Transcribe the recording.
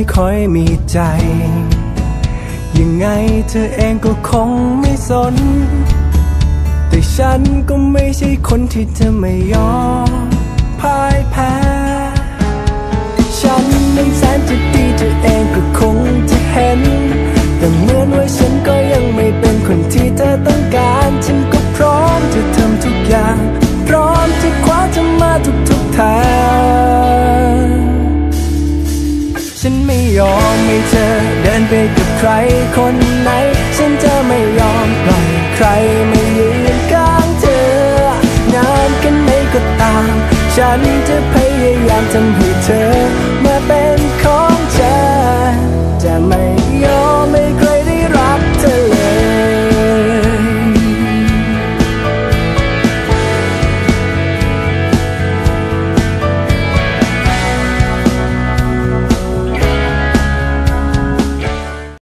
ค่อยมีใจยังไงเธอเองก็คงไม่สนแต่ฉันก็ไม่ใช่คนที่จะไม่ยอมพ่ายแพ้ฉันนั้นแสนจะดีเธอเองก็คงจะเห็นแต่เหมือนว่าฉันก็ยังไม่เป็นคนที่เธอต้องการฉันก็พร้อมจะทำทุกอย่างพร้อมจะคว้าเธอมาทุกทางฉันไม่ยอมให้เธอเดินไปกับใครคนไหนฉันจะไม่ยอมปล่อยใครมายืนข้างเธอนานแค่ไหนก็ตามฉันจะพยายามทำให้